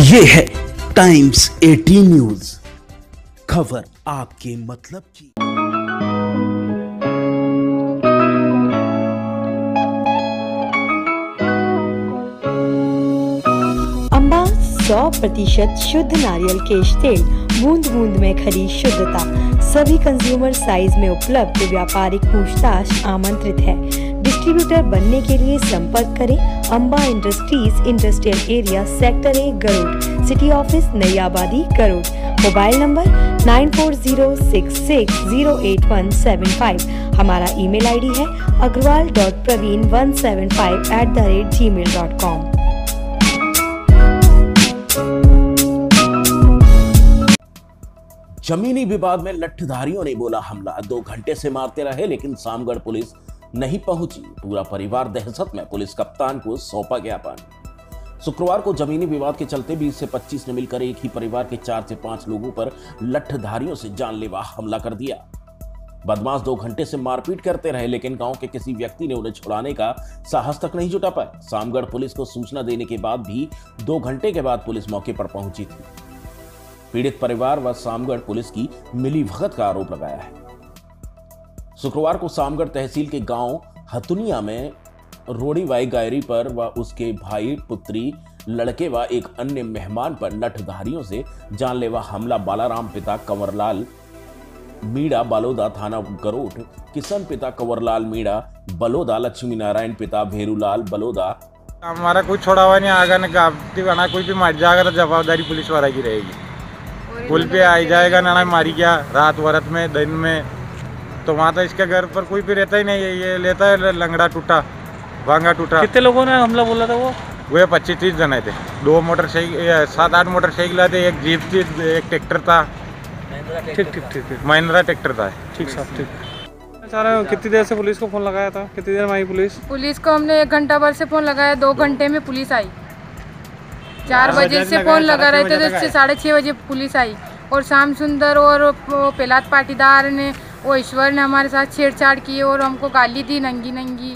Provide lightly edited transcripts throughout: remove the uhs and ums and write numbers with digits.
ये है times 18 news, खबर आपके मतलब की। अंबा 100% शुद्ध नारियल केश तेल, बूंद बूंद में खरी शुद्धता, सभी कंज्यूमर साइज में उपलब्ध, व्यापारिक पूछताछ आमंत्रित है। डिस्ट्रीब्यूटर बनने के लिए संपर्क करें Amba industries, industrial area, sector A, Garud, city office, नई आबादी, गरुड़। Mobile number 9406608175। हमारा ईमेल आईडी है agrawal.praveen175@gmail.com। जमीनी विवाद में लठधारियों ने बोला हमला, 2 घंटे से मारते रहे लेकिन सामगढ़ पुलिस नहीं पहुंची। पूरा परिवार दहशत में, पुलिस कप्तान को सौंपा ज्ञापन। शुक्रवार को जमीनी विवाद के चलते 20 से 25 ने मिलकर एक ही परिवार के 4 से 5 लोगों पर लठधारियों से जानलेवा हमला कर दिया। बदमाश 2 घंटे से मारपीट करते रहे लेकिन गांव के किसी व्यक्ति ने उन्हें छुड़ाने का साहस तक नहीं जुटा पाया। सामगढ़ पुलिस को सूचना देने के बाद भी 2 घंटे के बाद पुलिस मौके पर पहुंची थी। पीड़ित परिवार व सामगढ़ पुलिस की मिलीभगत का आरोप लगाया है। शुक्रवार को सामगढ़ तहसील के गांव हथुनिया में रोड़ीबाई गायरी पर व उसके भाई, पुत्री, लड़के व एक अन्य मेहमान पर लठधारियों से जानलेवा हमला। बालाराम पिता कंवरलाल मीणा, बलोदा थाना गरोठ, किशन पिता कंवरलाल मीणा, बलोदा, लक्ष्मी नारायण पिता भेरूलाल, बलोदा। हमारा कोई छोड़ा हुआ नहीं, आगा न गाना कोई भी मार जाएगा तो जवाबदारी पुलिस वाला की रहेगी। पुल पे आ जाएगा ना, मारी क्या रात वरत में, दिन में, तो वहाँ तो इसके घर पर कोई भी रहता ही नहीं है। ये लेता है लंगड़ा टूटा, भांगा टूटा। कितने लोगों ने हमला बोला था? वो 25-30 जने थे। 2 मोटरसाइकिल, 7-8 मोटरसाइकिल थे, एक जीप थी, एक ट्रैक्टर था। ठीक महिंद्रा ट्रैक्टर था। ठीक साहब, ठीक। कितनी देर से पुलिस को फोन लगाया था? कितनी देर में आई पुलिस को हमने 1 घंटा भर से फोन लगाया, 2 घंटे में पुलिस आई। 4 बजे से फोन लगा रहे थे तो 6:30 बजे पुलिस आई। और श्याम सुंदर और पेलात पाटीदार ने, वो ईश्वर ने हमारे साथ छेड़छाड़ की और हमको गाली दी नंगी नंगी।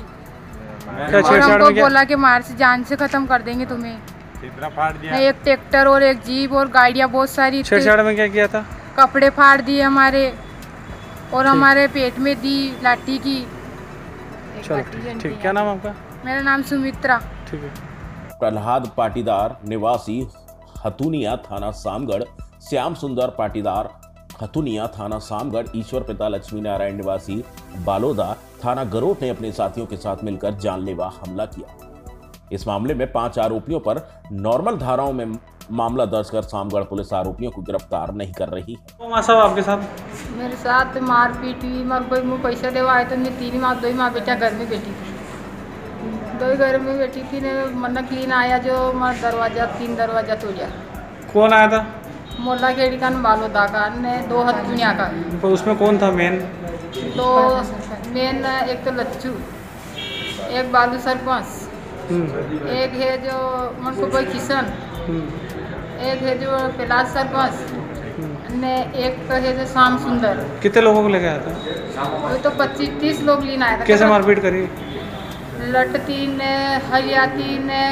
और हमको बोला कि मार से जान से खत्म कर देंगे तुम्हें। एक ट्रैक्टर और एक जीप और गाड़ियाँ बहुत सारी। छेड़छाड़ में क्या किया था? कपड़े फाड़ दिए हमारे और हमारे पेट में दी लाठी की। ठीक, क्या नाम आपका? मेरा नाम सुमित्रा। ठीक है। प्रहलाद पाटीदार निवासी हथुनिया थाना सामगढ़, श्याम सुंदर पाटीदार हथुनिया थाना सामगढ़, ईश्वर पिता लक्ष्मी नारायण निवासी बालोदा थाना गरोठ ने अपने साथियों के साथ मिलकर जानलेवा हमला किया। इस मामले में 5 आरोपियों पर नॉर्मल धाराओं में मामला दर्ज कर सामगढ़ पुलिस आरोपियों को गिरफ्तार नहीं कर रही है। आपके साथ? मेरे साथ मारपीट हुई, कोई मुझे पैसा देवा आए तो मैं 3 माँ 2 माँ बेटा घर में बैठी थी। 2 घर में बैठी थी ने मन क्लीन आया जो मार दरवाजा 3 दरवाजा तोड़ा। कौन आया था? मोला गेड़ी का बालोदा का ने 2 हथुनिया का। तो उसमें कौन था मेन? तो मेन एक तो लच्चू, एक बालू सरपंच, एक है जो मन को भाई किशन, एक है जो पेलाज सरपंच ने, एक है जो श्याम सुंदर। कितने लोगों को लेके आया था? वो तो 25-30 लोग लेना आया था। कैसे मारपीट करी? लटती ने, हरियाती ने,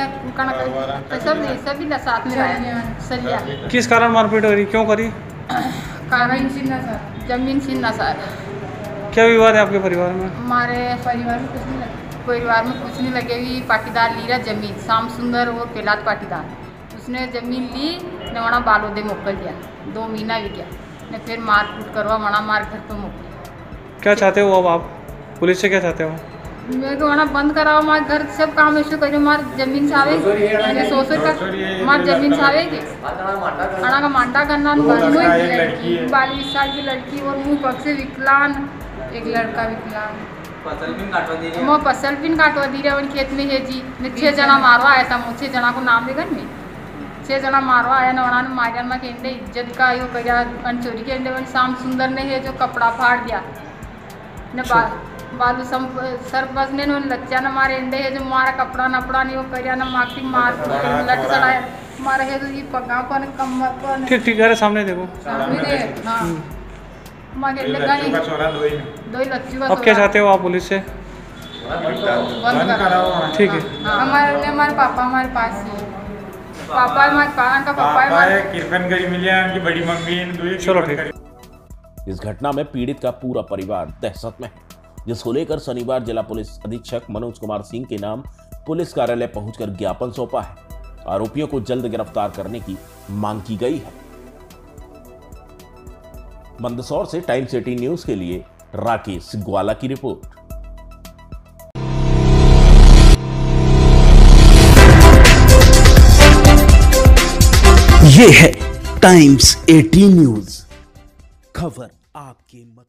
सभी साथ में सरिया। किस कारण मारपीट करी, क्यों करी? कारण जमीन छीनना सर। क्या विवाद है आपके परिवार में? हमारे परिवार में कुछ नहीं लगेगी। पाटीदार ली रहा जमीन, श्याम सुंदर और पेलात पाटीदार, उसने जमीन ली ने वहाँ बालोदे मोकल दिया। 2 महीना भी गया ने फिर मारपीट करवा, वहाँ मार घर पर मोकल। क्या चाहते हो अब आप पुलिस से? क्या चाहते हो? मैं को वहाँ बंद कराओ, हमारे घर सब काम ऐसे करिए, हमारे जमीन से आवे, सोच का हमारे जमीन से आवेगी। अना का मांडा करना, 22 साल की लड़की और मुँह पग से विकलांग, एक लड़का विकलांग। मैं फसल पिन काटवा दी रहे खेत में है जी। मैं 6 जना मारवा आया था, 6 जना को नाम लेकर में 6 जना मारवा आया ना, उन्होंने मारिया में केंडे इज्जत का यो करिया, चोरी के अंडे। श्याम सुंदर ने है जो कपड़ा फाड़ दिया ने, बालू सरपंच ने लच्चा न मारे अंडे है जो मारा कपड़ा नपड़ा नहीं वो करिया न, माकी मार लट चलाया मारा है तो ये पगा पर कमर पर। ठीक है, सामने देखो, सामने दे। हाँ माके लगा नहीं, 2 लच्चू का। अब क्या चाहते हो आप पुलिस से? बंद कराओ। ठीक है। हमारे पापा हमारे पास ही। पापा है मार पापा का पापा है मार किरपन करी मिली है उनकी बड़ी मम्मी इन दुई चलो ठीक। इस घटना में पीड़ित का पूरा परिवार दहशत में है, जिसको लेकर शनिवार जिला पुलिस अधीक्षक मनोज कुमार सिंह के नाम पुलिस कार्यालय पहुंचकर ज्ञापन सौंपा है। आरोपियों को जल्द गिरफ्तार करने की मांग की गई है। मंदसौर से टाइम्स 18 न्यूज के लिए राकेश ग्वाला की रिपोर्ट। ये है टाइम्स 18 न्यूज, खबर आपके मत